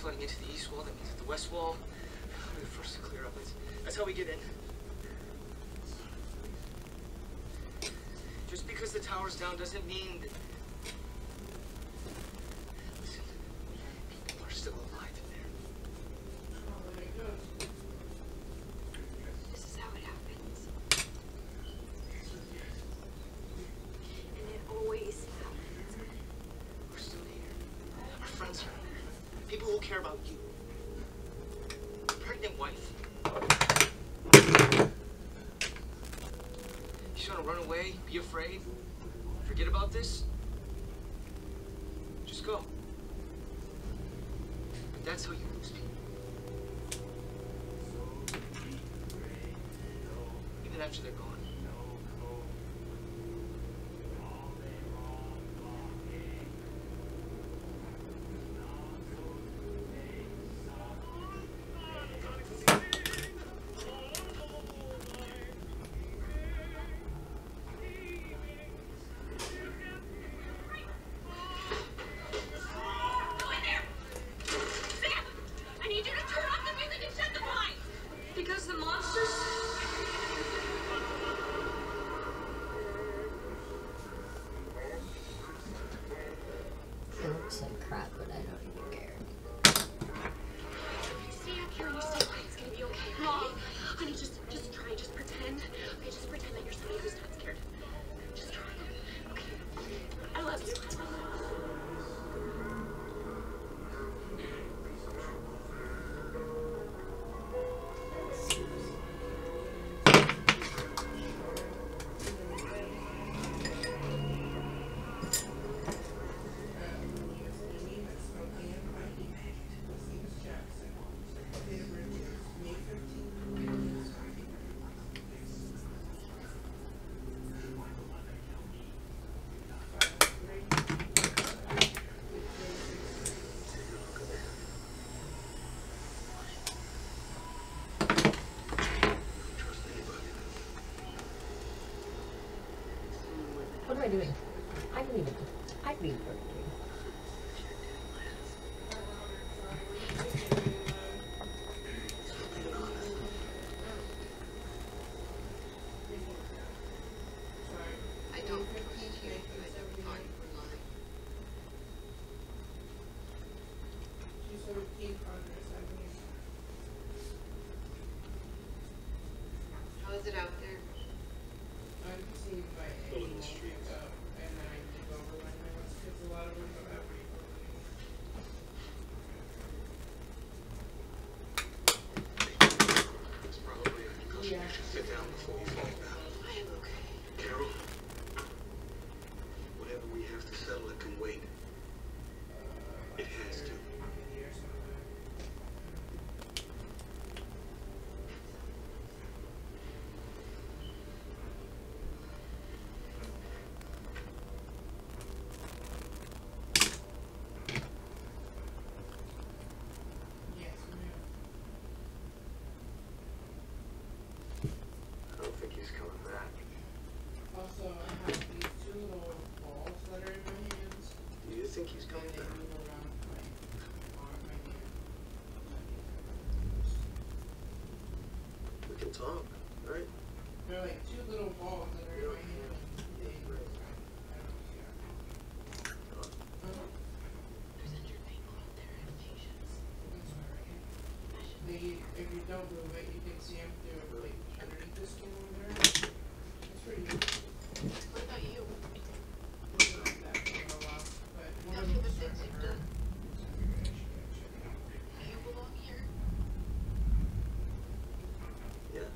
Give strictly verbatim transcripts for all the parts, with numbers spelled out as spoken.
flooding into the east wall. That means that the west wall, we're the first to clear up. That's, that's how we get in. Just because the tower's down doesn't mean that... Listen, people are still alive in there. This is how it happens. And it always happens. We're still here. Our friends are here. People who care about you. A pregnant wife. You just want to run away, be afraid, forget about this? Just go. But that's how you lose people. Even after they're gone. What am I doing? I can even, I can even perfectly. I don't appreciate you guys ever thought you were lying. She's seventeen hundred, seventeen. How is it out there? I'm seeing my Well, in the streets. up, and then I take over when I was kids. A lot of them don't have any. It's probably a concussion. Yeah. You should sit down before you fall down. I am okay. Carol, whatever we have to settle, it can wait. It has to. Yes, ma'am. I don't think he's coming back. Also, I have these two little balls that are in my hands, Do you think he's and coming they back? move around my arm, my neck. We can talk, right? They're like two little balls that are in my hand. and They move around. I don't know, yeah. Uh-huh. There's injured people out there and patients. That's alright. I should They, if you don't move it, you can see them through like underneath the skin over there. It's pretty good. What about you? It's not that big of a lot, but one of After the them's things starting you've to hurt. done, So I figured I should go check it out. do you belong here? Yes.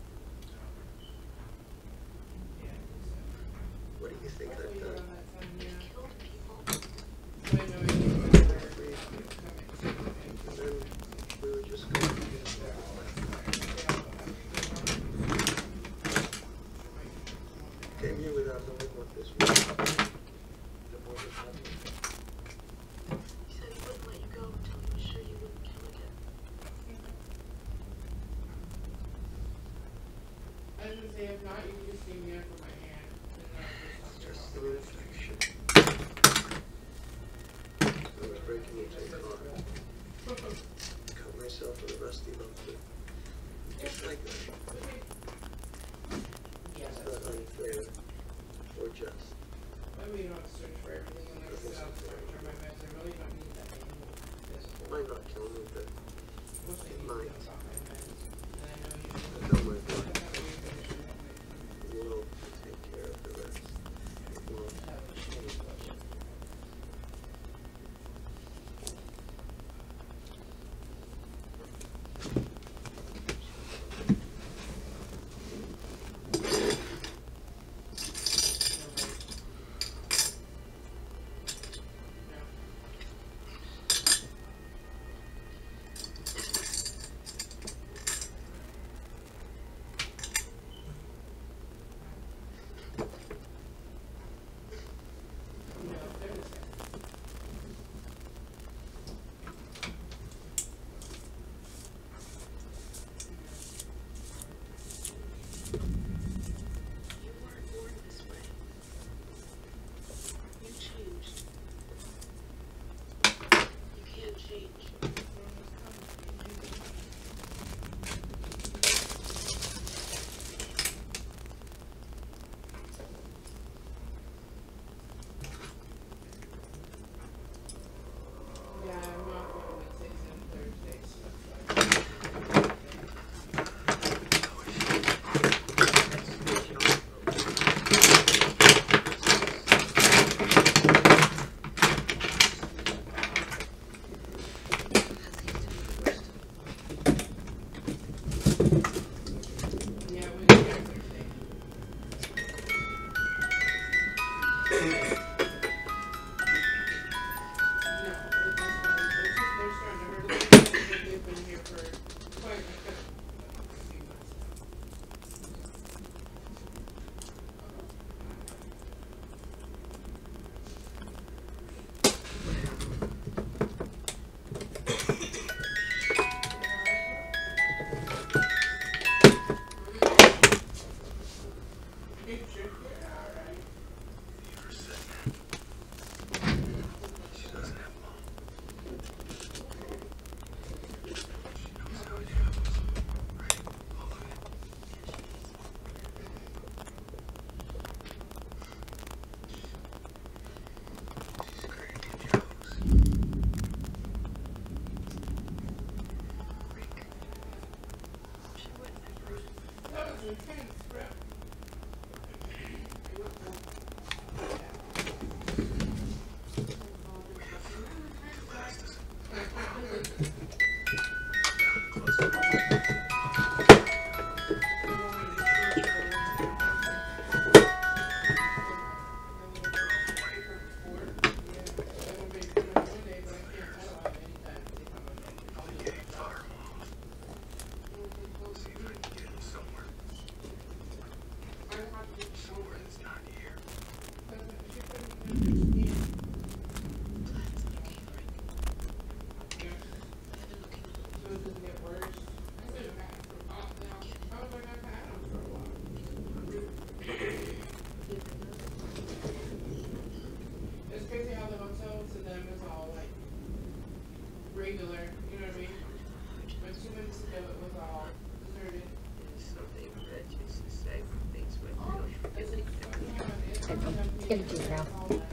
Yeah, so. What do you think I'll I've tell you done? around that time, You yeah. killed people. But I know you were there coming. And then we were just going to get Came here without knowing what this was. Then what was happening? He said he wouldn't let you go until he was sure you wouldn't kill again. I was gonna say, if not, you can just see me under my hand. And then I'll Just just an infection. I was breaking into a car. yourself with a rusty lump too. It's like that. Yeah, It's that's not unfair or just. I really don't search for everything in there without search my meds. I really don't need that anymore. Might not kill me, but Mostly need to might. know about my meds. And I know you But don't worry about I it. have a weird condition with me. We'll take care of the rest. We'll I have a shitty question. You weren't born this way. You changed. You can't change. Yeah, I'm not going Wednesdays and Thursdays. That's like, yeah, Wednesday or Thursday. No, but it's also, they're, they're starting to hurt a little bit because they've been here for quite a few months now. You should get alright. She doesn't have mom. She knows how it feels. Right? All of it. She's crazy jealous. Rick. She would never. That was intense, bro. Last is far. See if I can get him somewhere. Somewhere that's not here. It's crazy how the hotel to them is all like regular, you know what I mean? But two minutes ago it was all deserted. Something that used to say things would feel Get it to you now.